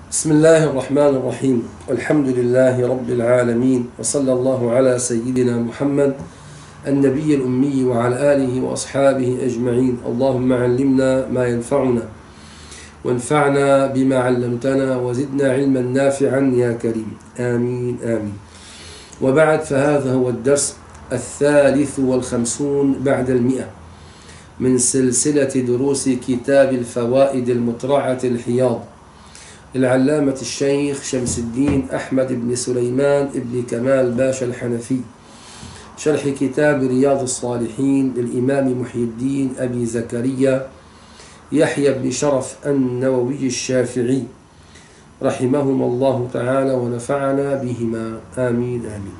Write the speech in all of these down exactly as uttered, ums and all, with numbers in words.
بسم الله الرحمن الرحيم. والحمد لله رب العالمين، وصلى الله على سيدنا محمد النبي الأمي وعلى آله وأصحابه أجمعين. اللهم علمنا ما ينفعنا وانفعنا بما علمتنا وزدنا علما نافعا يا كريم، آمين آمين. وبعد، فهذا هو الدرس الثالث والخمسون بعد المئة من سلسلة دروس كتاب الفوائد المطرعة الحياض للعلامة الشيخ شمس الدين أحمد بن سليمان بن كمال باشا الحنفي، شرح كتاب رياض الصالحين للإمام محي الدين أبي زكريا يحيى بن شرف النووي الشافعي رحمهما الله تعالى ونفعنا بهما، آمين آمين.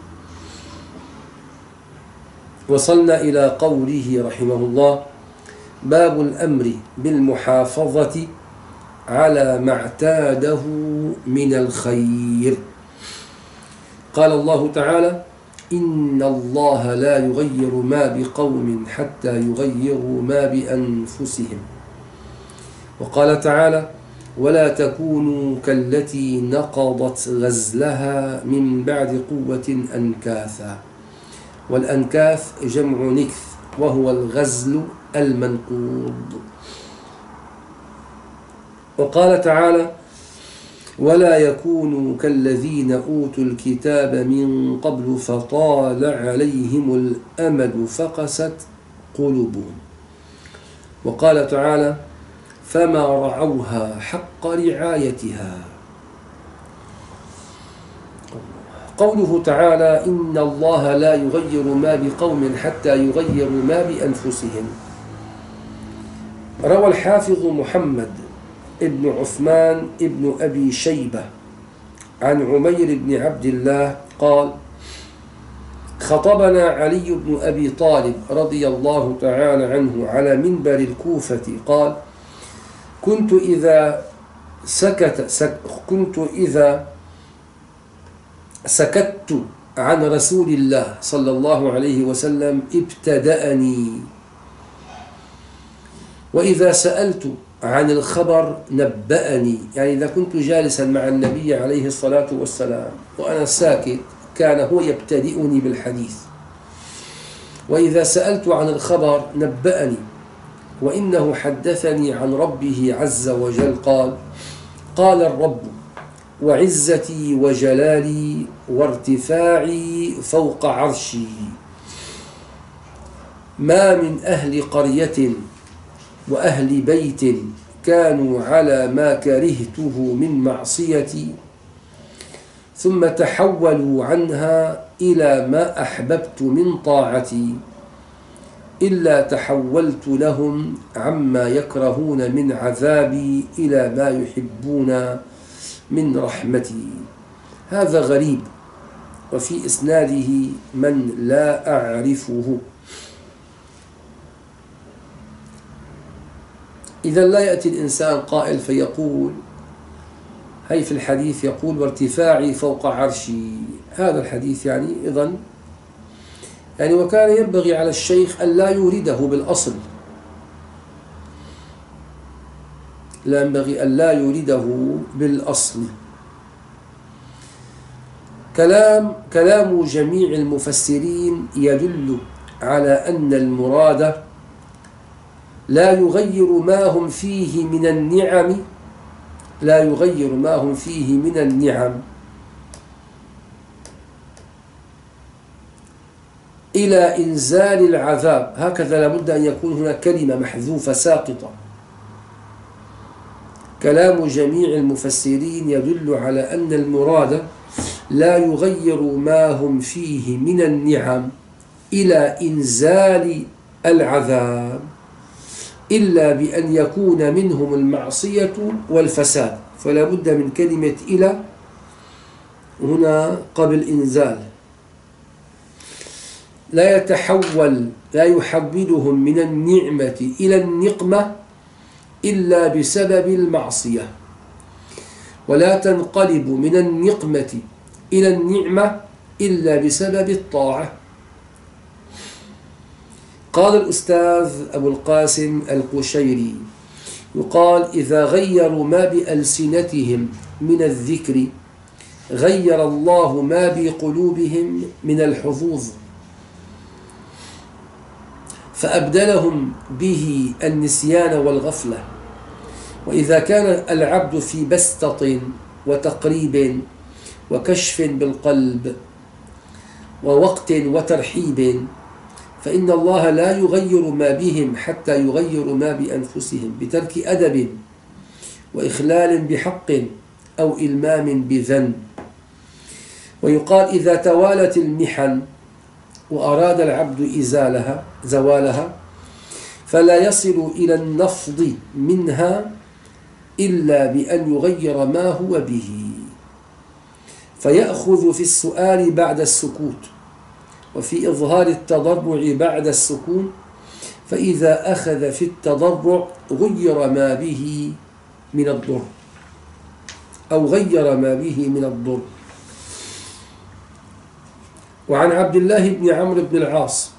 وصلنا إلى قوله رحمه الله: باب الأمر بالمحافظة على ما اعتاده من الخير. قال الله تعالى: إن الله لا يغير ما بقوم حتى يغيروا ما بأنفسهم. وقال تعالى: ولا تكونوا كالتي نقضت غزلها من بعد قوة أنكاثا. والأنكاث جمع نكث، وهو الغزل المنقوض. وقال تعالى: ولا يكونوا كالذين أوتوا الكتاب من قبل فطال عليهم الأمد فقست قلوبهم. وقال تعالى: فما رعوها حق رعايتها. قوله تعالى: إن الله لا يغير ما بقوم حتى يغيروا ما بأنفسهم. روى الحافظ محمد ابن عثمان ابن أبي شيبة عن عمير بن عبد الله قال: خطبنا علي بن أبي طالب رضي الله تعالى عنه على منبر الكوفة. قال: كنت إذا سكت سك كنت إذا سكت عن رسول الله صلى الله عليه وسلم ابتدأني، وإذا سألت عن الخبر نبأني. يعني إذا كنت جالسا مع النبي عليه الصلاة والسلام وأنا ساكت كان هو يبتدئني بالحديث، وإذا سألت عن الخبر نبأني. وإنه حدثني عن ربه عز وجل قال: قال الرب: وعزتي وجلالي وارتفاعي فوق عرشي ما من أهل قرية وأهل بيت كانوا على ما كرهته من معصيتي ثم تحولوا عنها إلى ما أحببت من طاعتي إلا تحولت لهم عما يكرهون من عذابي إلى ما يحبون من رحمتي. هذا غريب، وفي إسناده من لا أعرفه. إذا لا يأتي الإنسان قائل فيقول، هي في الحديث يقول: وارتفاعي فوق عرشي. هذا الحديث يعني إذن يعني وكان ينبغي على الشيخ أن لا يورده بالأصل، لا ينبغي أن لا يورده بالأصل. كلام كلام جميع المفسرين يدل على أن المراد لا يغير ما هم فيه من النعم لا يغير ما هم فيه من النعم إلى إنزال العذاب. هكذا لابد أن يكون هناك كلمة محذوفة ساقطة. كلام جميع المفسرين يدل على أن المراد لا يغير ما هم فيه من النعم إلى إنزال العذاب إلا بأن يكون منهم المعصية والفساد. فلا بد من كلمة إلى هنا قبل إنزال. لا يتحول لا يحولهم من النعمة إلى النقمة إلا بسبب المعصية، ولا تنقلب من النقمة إلى النعمة إلا بسبب الطاعة. قال الأستاذ أبو القاسم القشيري: يقال إذا غيروا ما بألسنتهم من الذكر غير الله ما بقلوبهم من الحظوظ فأبدلهم به النسيان والغفلة. وإذا كان العبد في بسطة وتقريب وكشف بالقلب ووقت وترحيب فإن الله لا يغير ما بهم حتى يغيروا ما بأنفسهم بترك أدب وإخلال بحق أو إلمام بذنب. ويقال إذا توالت المحن وأراد العبد إزالها زوالها فلا يصل إلى النفض منها إلا بأن يغير ما هو به، فيأخذ في السؤال بعد السكوت وفي إظهار التضرع بعد السكون، فإذا أخذ في التضرع غير ما به من الضر أو غير ما به من الضر. وعن عبد الله بن عمرو بن العاص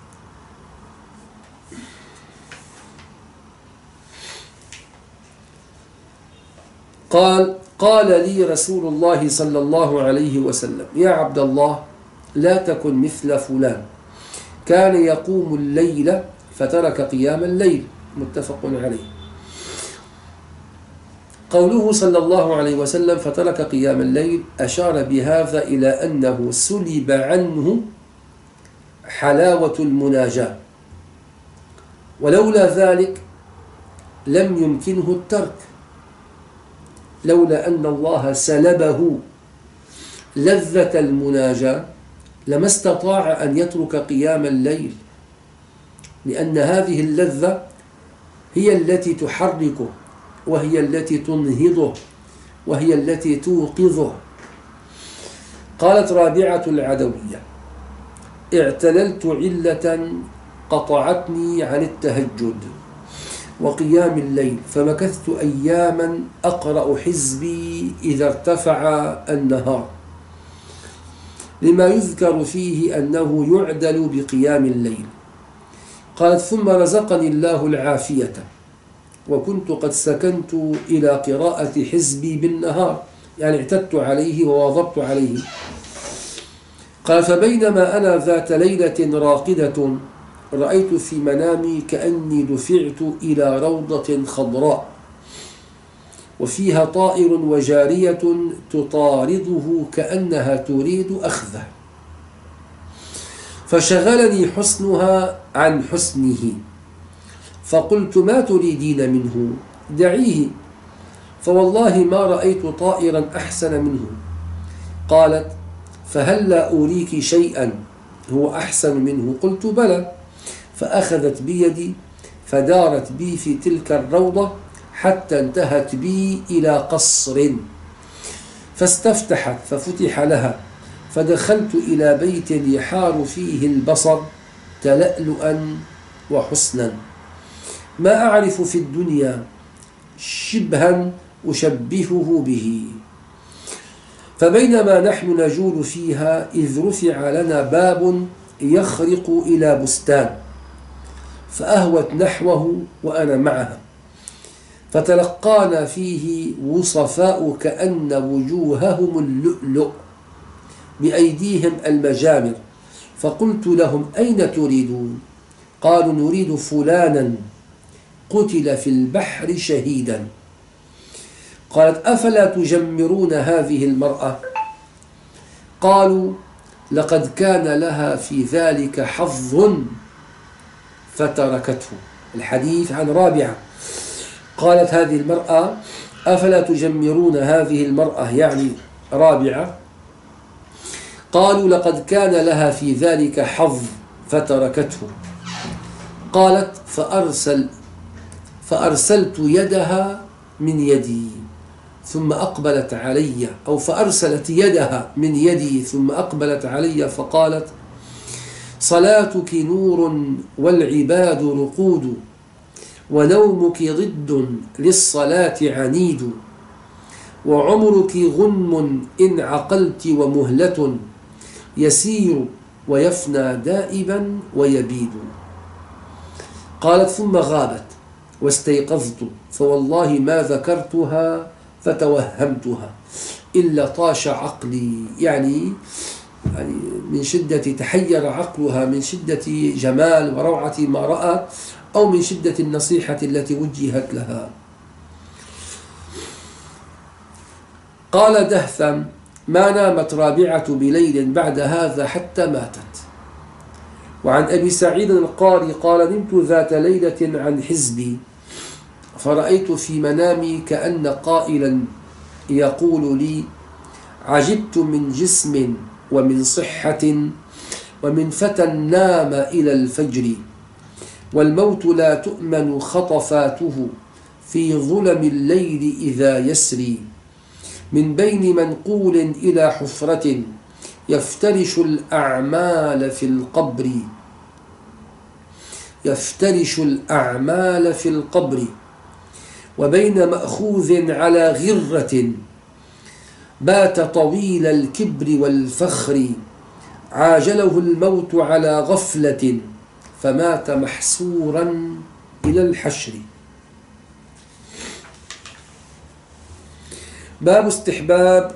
قال قال لي رسول الله صلى الله عليه وسلم: يا عبد الله لا تكن مثل فلان كان يقوم الليل فترك قيام الليل. متفق عليه. قوله صلى الله عليه وسلم فترك قيام الليل أشار بهذا إلى أنه سلب عنه حلاوة المناجاة، ولولا ذلك لم يمكنه الترك، لولا أن الله سلبه لذة المناجاة لما استطاع أن يترك قيام الليل، لأن هذه اللذة هي التي تحركه وهي التي تنهضه وهي التي توقظه. قالت رابعة العدوية: اعتللت علة قطعتني عن التهجد وقيام الليل فمكثت أياما أقرأ حزبي إذا ارتفع النهار، لما يذكر فيه أنه يعدل بقيام الليل. قالت: ثم رزقني الله العافية وكنت قد سكنت إلى قراءة حزبي بالنهار، يعني اعتدت عليه وواظبت عليه. قال: فبينما أنا ذات ليلة راقدة رأيت في منامي كأني دفعت إلى روضة خضراء وفيها طائر وجارية تطارده كأنها تريد أخذه، فشغلني حسنها عن حسنه، فقلت: ما تريدين منه؟ دعيه، فوالله ما رأيت طائرا أحسن منه. قالت: فهل لا أريك شيئا هو أحسن منه؟ قلت: بلى. فأخذت بيدي فدارت بي في تلك الروضة حتى انتهت بي إلى قصر، فاستفتحت ففتح لها، فدخلت إلى بيت يحار فيه البصر تلألؤا وحسنا، ما أعرف في الدنيا شبها أشبهه به. فبينما نحن نجول فيها إذ رفع لنا باب يخرق إلى بستان، فأهوت نحوه وأنا معها، فتلقانا فيه وصفاء كأن وجوههم اللؤلؤ بأيديهم المجامر، فقلت لهم: أين تريدون؟ قالوا: نريد فلانا قتل في البحر شهيدا. قالت: أفلا تجمرون هذه المرأة؟ قالوا: لقد كان لها في ذلك حظ فتركته. الحديث عن رابعة. قالت هذه المرأة: أفلا تجمرون هذه المرأة، يعني رابعة. قالوا: لقد كان لها في ذلك حظ فتركته. قالت: فأرسل فأرسلت يدها من يدي ثم أقبلت علي، أو فأرسلت يدها من يدي ثم أقبلت علي فقالت: صلاتك نور والعباد رقود، ونومك ضد للصلاة عنيد، وعمرك غنم إن عقلت ومهلة، يسير ويفنى دائبا ويبيد. قالت: ثم غابت واستيقظت فوالله ما ذكرتها فتوهمتها إلا طاش عقلي، يعني يعني من شدة تحير عقلها من شدة جمال وروعة ما رأت، أو من شدة النصيحة التي وجهت لها. قال دهثم: ما نامت رابعة بليل بعد هذا حتى ماتت. وعن أبي سعيد القاري قال: نمت ذات ليلة عن حزبي فرأيت في منامي كأن قائلا يقول لي: عجبت من جسم ومن صحة ومن فتى نام إلى الفجر، والموت لا تؤمن خطفاته في ظلم الليل إذا يسري، من بين منقول إلى حفرة يفترش الأعمال في القبر يفترش الأعمال في القبر وبين مأخوذ على غرة بات طويل الكبر والفخر، عاجله الموت على غفلة فمات محسورا إلى الحشر. باب استحباب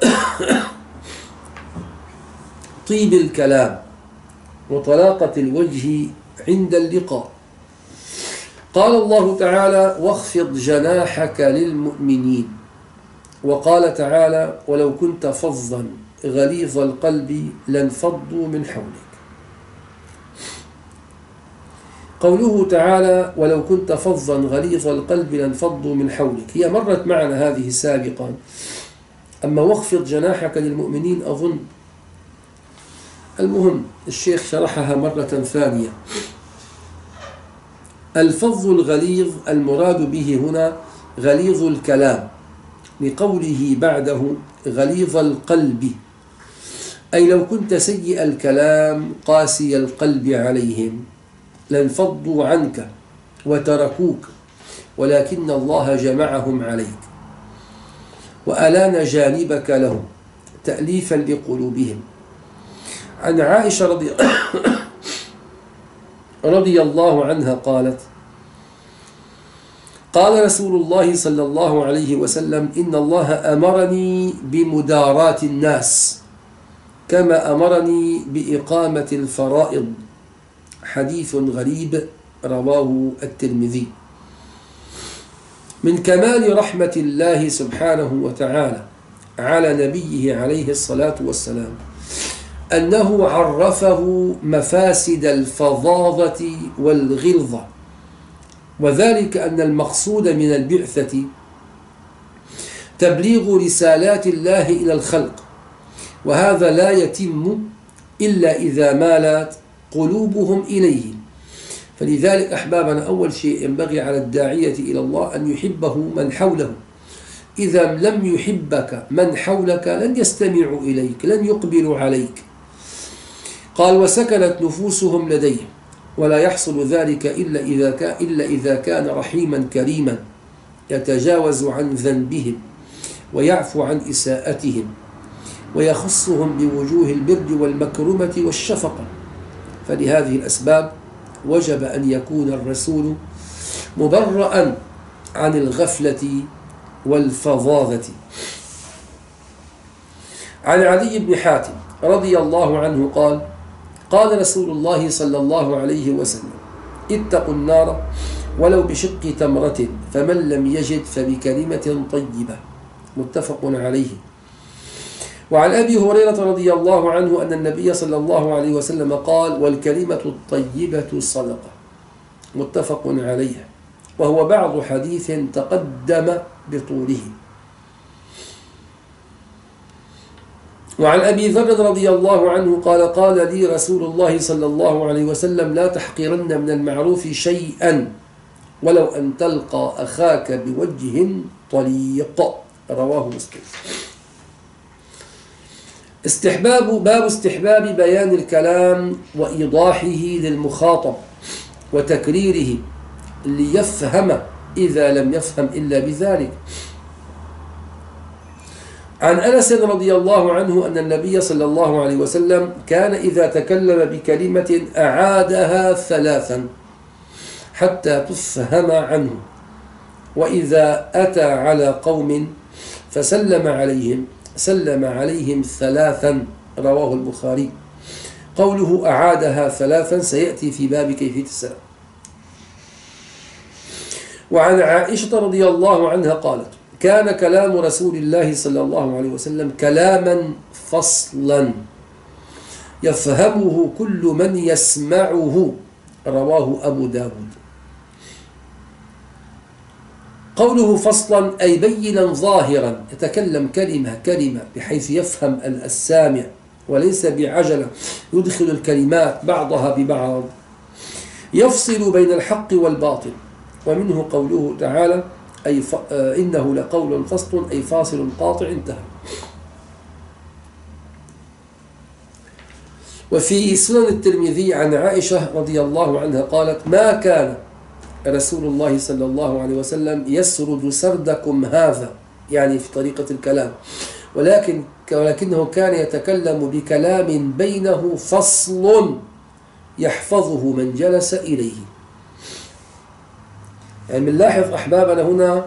طيب الكلام وطلاقة الوجه عند اللقاء. قال الله تعالى: واخفض جناحك للمؤمنين. وقال تعالى: ولو كنت فظا غليظ القلب لانفضوا من حولك. قوله تعالى: ولو كنت فظا غليظ القلب لانفضوا من حولك هي مرت معنا هذه سابقا، أما واخفض جناحك للمؤمنين أظن المهم الشيخ شرحها مرة ثانية. الفظ الغليظ المراد به هنا غليظ الكلام، لقوله بعده غليظ القلب، أي لو كنت سيء الكلام قاسي القلب عليهم لانفضوا عنك وتركوك، ولكن الله جمعهم عليك وألان جانبك لهم تأليفا لقلوبهم. عن عائشة رضي, رضي الله عنها قالت: قال رسول الله صلى الله عليه وسلم: إن الله أمرني بمداراة الناس كما أمرني بإقامة الفرائض. حديث غريب رواه الترمذي. من كمال رحمة الله سبحانه وتعالى على نبيه عليه الصلاة والسلام أنه عرفه مفاسد الفظاظة والغلظة، وذلك أن المقصود من البعثة تبليغ رسالات الله إلى الخلق، وهذا لا يتم إلا إذا مالت قلوبهم إليه. فلذلك أحبابنا أول شيء ينبغي على الداعية إلى الله أن يحبه من حوله. إذا لم يحبك من حولك لن يستمعوا إليك، لن يقبلوا عليك. قال: وسكنت نفوسهم لديه، ولا يحصل ذلك إلا إذا كان, إلا إذا كان رحيما كريما يتجاوز عن ذنبهم ويعفو عن إساءتهم ويخصهم بوجوه البر والمكرمة والشفقة. فلهذه الأسباب وجب أن يكون الرسول مبرأ عن الغفلة والفظاظة. عن علي بن حاتم رضي الله عنه قال: قال رسول الله صلى الله عليه وسلم: اتقوا النار ولو بشق تمرة، فمن لم يجد فبكلمة طيبة. متفق عليه. وعن أبي هريرة رضي الله عنه أن النبي صلى الله عليه وسلم قال: والكلمة الطيبة صدقة. متفق عليه، وهو بعض حديث تقدم بطوله. وعن أبي ذر رضي الله عنه قال: قال لي رسول الله صلى الله عليه وسلم: لا تحقرن من المعروف شيئا ولو أن تلقى أخاك بوجه طليق. رواه مسلم. استحباب باب استحباب بيان الكلام وإيضاحه للمخاطب وتكريره ليفهم إذا لم يفهم إلا بذلك. عن أنس رضي الله عنه أن النبي صلى الله عليه وسلم كان إذا تكلم بكلمة أعادها ثلاثا حتى تفهم عنه، وإذا أتى على قوم فسلم عليهم سلم عليهم ثلاثا، رواه البخاري. قوله أعادها ثلاثا سيأتي في باب كيفية السلام. وعن عائشة رضي الله عنها قالت: كان كلام رسول الله صلى الله عليه وسلم كلاما فصلا يفهمه كل من يسمعه، رواه أبو داود. قوله فصلا أي بينا ظاهرا، يتكلم كلمة كلمة بحيث يفهم السامع، وليس بعجلة يدخل الكلمات بعضها ببعض، يفصل بين الحق والباطل. ومنه قوله تعالى: أي ف... إنه لقول فصل أي فاصل قاطع، انتهى. وفي سنن الترمذي عن عائشة رضي الله عنها قالت: ما كان رسول الله صلى الله عليه وسلم يسرد سردكم هذا، يعني في طريقة الكلام، ولكن ولكنه كان يتكلم بكلام بينه فصل يحفظه من جلس إليه. يعني بنلاحظ أحبابنا هنا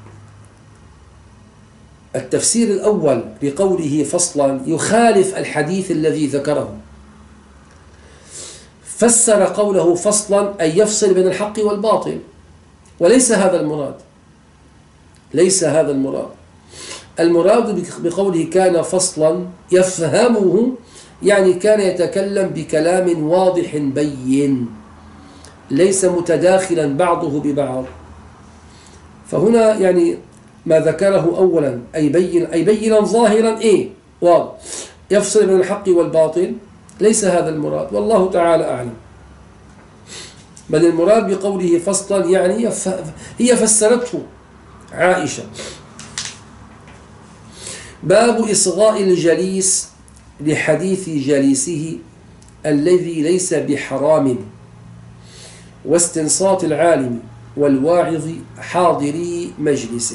التفسير الأول لقوله فصلا يخالف الحديث الذي ذكره. فسر قوله فصلا أي يفصل بين الحق والباطل، وليس هذا المراد، ليس هذا المراد. المراد بقوله كان فصلا يفهمه، يعني كان يتكلم بكلام واضح بين، ليس متداخلا بعضه ببعض. فهنا يعني ما ذكره أولا أي بين أي بينا ظاهرا إيه واضح يفصل بين الحق والباطل، ليس هذا المراد، والله تعالى أعلم. بل المراد بقوله فصلا يعني هي فسرته عائشة. باب إصغاء الجليس لحديث جليسه الذي ليس بحرام، واستنصات العالم والواعظ حاضري مجلسه.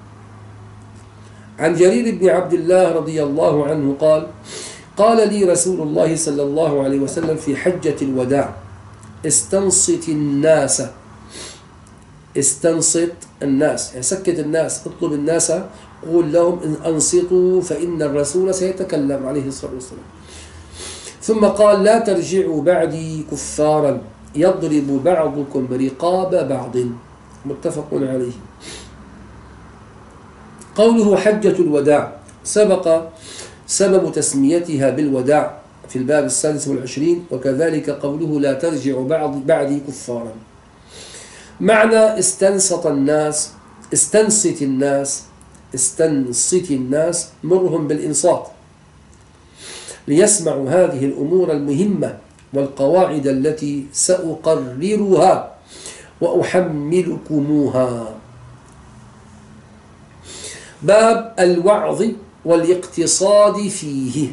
عن جرير بن عبد الله رضي الله عنه قال: قال لي رسول الله صلى الله عليه وسلم في حجة الوداع: استنصت الناس. استنصت الناس يعني سكت الناس، اطلب الناس، قول لهم إن أنصتوا فإن الرسول سيتكلم عليه الصلاة والسلام. ثم قال: لا ترجعوا بعدي كفارا يضرب بعضكم رقاب بعض، متفق عليه. قوله حجة الوداع سبق سبب تسميتها بالوداع في الباب السادس والعشرين، وكذلك قوله لا ترجع بعض بعدي كفارا. معنى استنصت الناس، استنصت الناس استنصت الناس مرهم بالإنصات ليسمعوا هذه الأمور المهمة والقواعد التي سأقررها وأحملكموها. باب الوعظ والاقتصاد فيه،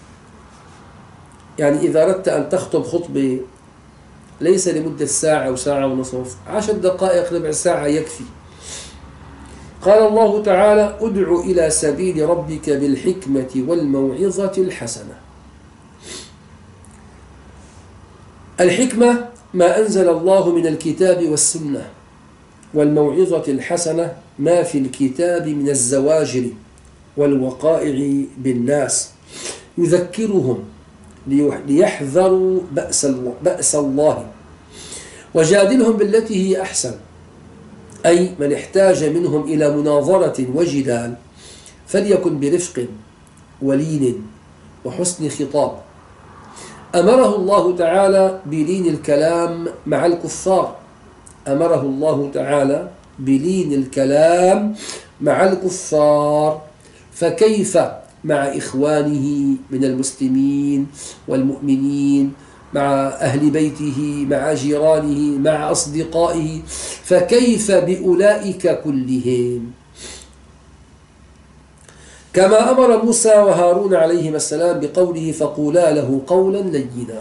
يعني إذا أردت أن تخطب خطبة ليس لمدة ساعة أو ساعة ونصف، عشر دقائق ربع ساعة يكفي. قال الله تعالى: ادع إلى سبيل ربك بالحكمة والموعظة الحسنة. الحكمة ما أنزل الله من الكتاب والسنة، والموعظة الحسنة ما في الكتاب من الزواجر والوقائع بالناس، يذكرهم ليحذروا بأس الله, بأس الله وجادلهم بالتي هي أحسن، أي من احتاج منهم إلى مناظرة وجدال فليكن برفق ولين وحسن خطاب. أمره الله تعالى بلين الكلام مع الكفار، أمره الله تعالى بلين الكلام مع الكفار، فكيف مع إخوانه من المسلمين والمؤمنين، مع أهل بيته، مع جيرانه، مع أصدقائه، فكيف بأولئك كلهم؟ كما أمر موسى وهارون عليهما السلام بقوله: فقولا له قولا لينا.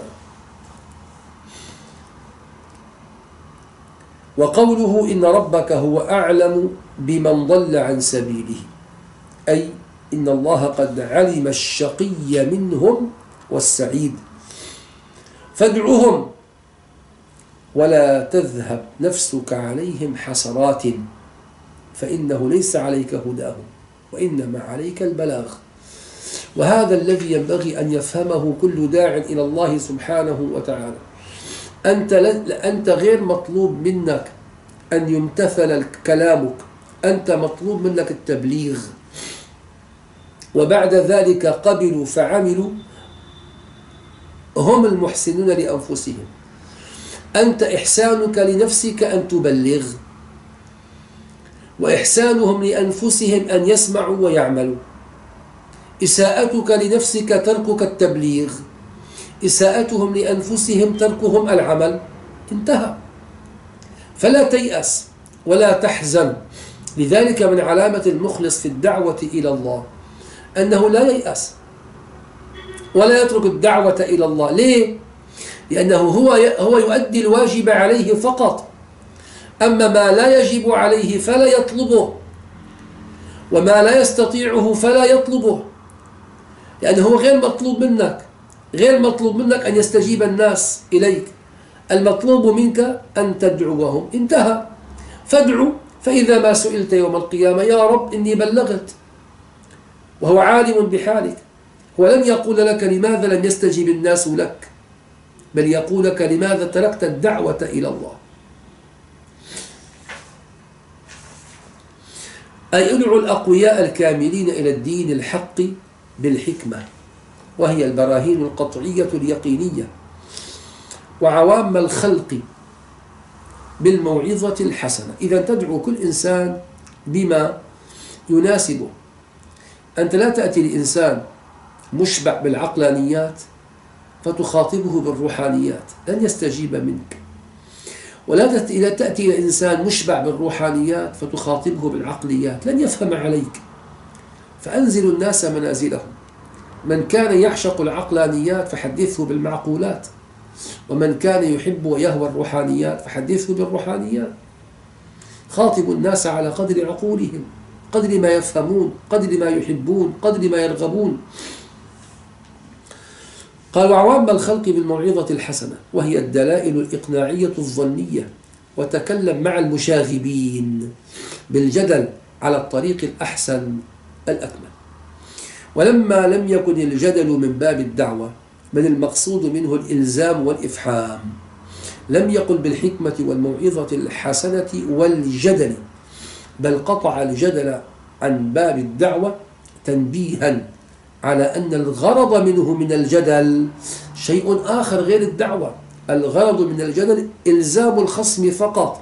وقوله: إن ربك هو أعلم بمن ضل عن سبيله، أي إن الله قد علم الشقي منهم والسعيد، فادعهم ولا تذهب نفسك عليهم حسرات، فإنه ليس عليك هداهم وإنما عليك البلاغ. وهذا الذي ينبغي أن يفهمه كل داع إلى الله سبحانه وتعالى. أنت, أنت غير مطلوب منك أن يمتثل كلامك، أنت مطلوب منك التبليغ. وبعد ذلك قبلوا فعملوا هم المحسنون لأنفسهم. أنت إحسانك لنفسك أن تبلغ، وإحسانهم لأنفسهم أن يسمعوا ويعملوا. إساءتك لنفسك تركك التبليغ، إساءتهم لأنفسهم تركهم العمل. انتهى. فلا تيأس ولا تحزن. لذلك من علامة المخلص في الدعوة إلى الله أنه لا ييأس ولا يترك الدعوة إلى الله. ليه؟ لأنه هو هو يؤدي الواجب عليه فقط، أما ما لا يجب عليه فلا يطلبه، وما لا يستطيعه فلا يطلبه، لأنه هو غير مطلوب منك غير مطلوب منك أن يستجيب الناس إليك. المطلوب منك أن تدعوهم. انتهى. فادعو، فإذا ما سئلت يوم القيامة يا رب إني بلغت، وهو عالم بحالك. ولن يقول لك لماذا لم يستجيب الناس لك، بل يقول لك لماذا تركت الدعوة إلى الله. أي ادعو الأقوياء الكاملين إلى الدين الحق بالحكمة، وهي البراهين القطعية اليقينية، وعوام الخلق بالموعظة الحسنة. إذا تدعو كل إنسان بما يناسبه. أنت لا تأتي لإنسان مشبع بالعقلانيات فتخاطبه بالروحانيات، لن يستجيب منك. ولا تأتي إلى إنسان مشبع بالروحانيات فتخاطبه بالعقليات، لن يفهم عليك. فأنزل الناس منازلهم. من كان يعشق العقلانيات فحدثه بالمعقولات، ومن كان يحب ويهوى الروحانيات فحدثه بالروحانيات. خاطبوا الناس على قدر عقولهم، قدر ما يفهمون، قدر ما يحبون، قدر ما يرغبون. قال وعوام الخلق بالموعظة الحسنة، وهي الدلائل الإقناعية الظنية. وتكلم مع المشاغبين بالجدل على الطريق الأحسن الأكمل. ولما لم يكن الجدل من باب الدعوة بل المقصود منه الإلزام والإفحام، لم يقل بالحكمة والموعظة الحسنة والجدل، بل قطع الجدل عن باب الدعوة تنبيها على أن الغرض منه من الجدل شيء آخر غير الدعوة. الغرض من الجدل إلزام الخصم فقط.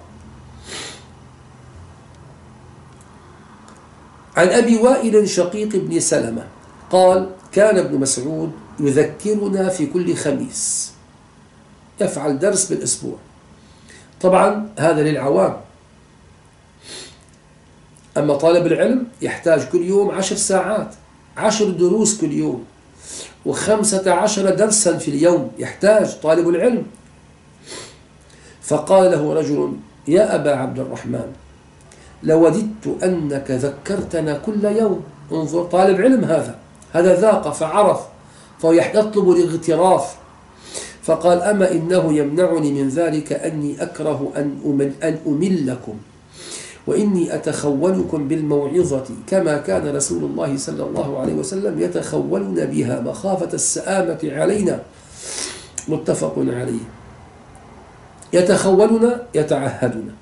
عن أبي وائل شقيق بن سلمة قال كان ابن مسعود يذكرنا في كل خميس، يفعل درس بالأسبوع. طبعا هذا للعوام، أما طالب العلم يحتاج كل يوم عشر ساعات، عشر دروس كل يوم، وخمسة عشر درسا في اليوم يحتاج طالب العلم. فقال له رجل يا أبا عبد الرحمن لوددت أنك ذكرتنا كل يوم. انظر، طالب علم هذا هذا ذاق فعرف، فهو يطلب الاغتراف. فقال أما إنه يمنعني من ذلك أني أكره أن أمل, أن أملكم، وإني أتخولكم بالموعظة كما كان رسول الله صلى الله عليه وسلم يتخولنا بها مخافة السآمة علينا. متفق عليه. يتخولنا يتعهدنا.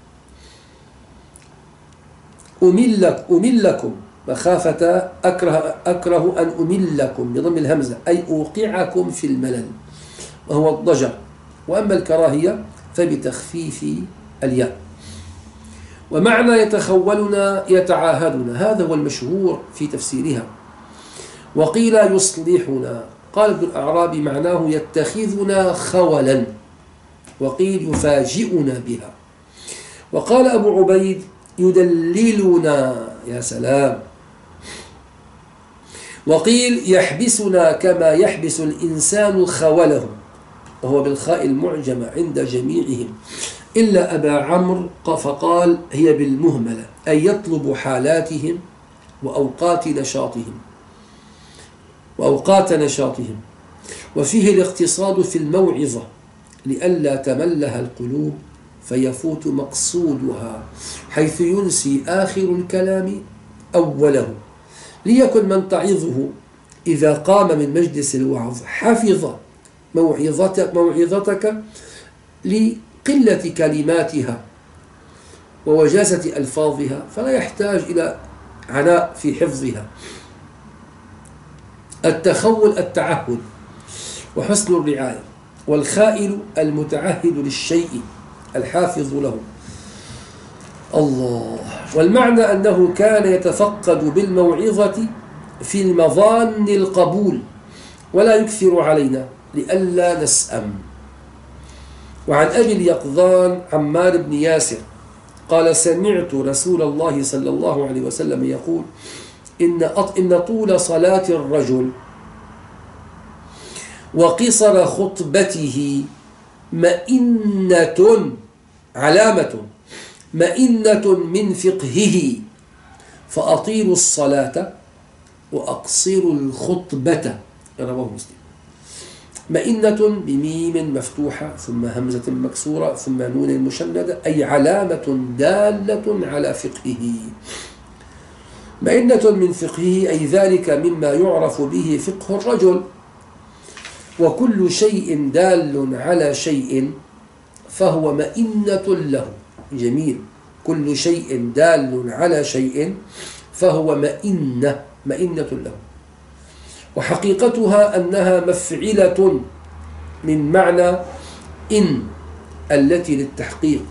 أملك أملكم مخافة أكره, أكره أن أملكم بضم الهمزة، أي أوقعكم في الملل وهو الضجر. وأما الكراهية فبتخفيف الياء. ومعنى يتخولنا يتعاهدنا هذا هو المشهور في تفسيرها. وقيل يصلحنا. قال ابن الأعرابي معناه يتخذنا خولا، وقيل يفاجئنا بها. وقال أبو عبيد يدللنا. يا سلام. وقيل يحبسنا كما يحبس الإنسان خوله، وهو بالخاء المعجمة عند جميعهم إلا أبا عمرو فقال هي بالمهملة، أي يطلب حالاتهم وأوقات نشاطهم وأوقات نشاطهم. وفيه الاقتصاد في الموعظة لئلا تملها القلوب فيفوت مقصودها، حيث ينسي آخر الكلام أوله. ليكن من تعظه إذا قام من مجلس الوعظ حفظ موعظتك, موعظتك لقلة كلماتها ووجازة ألفاظها، فلا يحتاج إلى عناء في حفظها. التخول التعهد وحسن الرعاية، والخائل المتعهد للشيء الحافظ له. الله. والمعنى أنه كان يتفقد بالموعظة في المظان القبول ولا يكثر علينا لئلا نسأم. وعن أبي اليقظان عمار بن ياسر قال: سمعت رسول الله صلى الله عليه وسلم يقول: إن إن طول صلاة الرجل وقصر خطبته مئنة علامة مئنة من فقهه، فأطيلوا الصلاة وأقصروا الخطبة. رواه مسلم. مئنة بميم مفتوحة ثم همزة مكسورة ثم نون مشددة، أي علامة دالة على فقهه. مئنة من فقهه أي ذلك مما يعرف به فقه الرجل. وكل شيء دال على شيء فهو مئنة له. جميل. كل شيء دال على شيء فهو مئنة مئنة له. وحقيقتها أنها مفعلة من معنى إن التي للتحقيق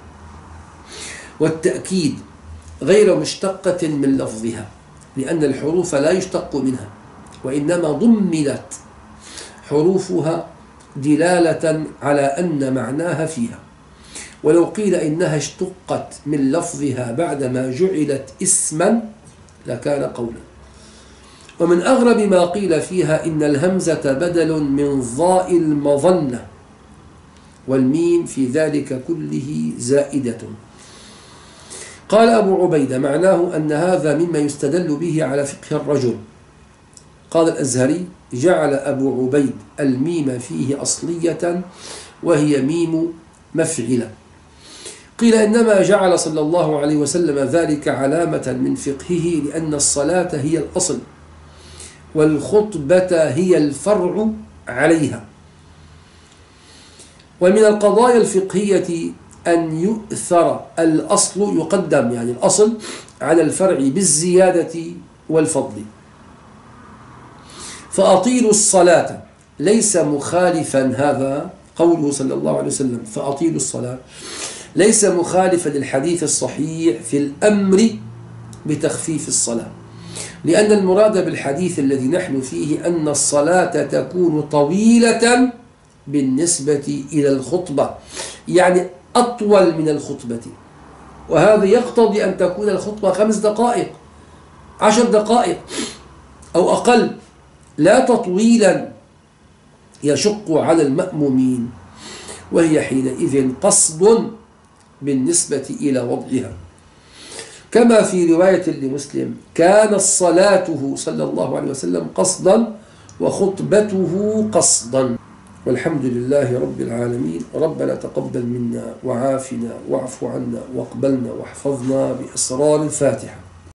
والتأكيد، غير مشتقة من لفظها، لأن الحروف لا يشتق منها، وإنما ضمنت حروفها دلالة على أن معناها فيها. ولو قيل إنها اشتقت من لفظها بعدما جعلت اسما لكان قولا. ومن أغرب ما قيل فيها إن الهمزة بدل من ضاء المظنة، والميم في ذلك كله زائدة. قال أبو عبيدة: معناه أن هذا مما يستدل به على فقه الرجل. قال الأزهري: جعل أبو عبيد الميم فيه أصلية وهي ميم مفعلة. قيل إنما جعل صلى الله عليه وسلم ذلك علامة من فقهه، لأن الصلاة هي الأصل والخطبة هي الفرع عليها. ومن القضايا الفقهية أن يؤثر الأصل، يقدم يعني الأصل على الفرع بالزيادة والفضل. فأطيلوا الصلاة ليس مخالفا، هذا قوله صلى الله عليه وسلم فأطيلوا الصلاة ليس مخالفا للحديث الصحيح في الأمر بتخفيف الصلاة، لأن المراد بالحديث الذي نحن فيه أن الصلاة تكون طويلة بالنسبة إلى الخطبة، يعني أطول من الخطبة. وهذا يقتضي أن تكون الخطبة خمس دقائق عشر دقائق أو أقل، لا تطويلا يشق على المأمومين، وهي حينئذ قصد بالنسبة إلى وضعها. كما في رواية لمسلم: كان صلاته صلى الله عليه وسلم قصدا وخطبته قصدا. والحمد لله رب العالمين. ربنا تقبل منا وعافنا واعف عنا واقبلنا واحفظنا بأسرار الفاتحة.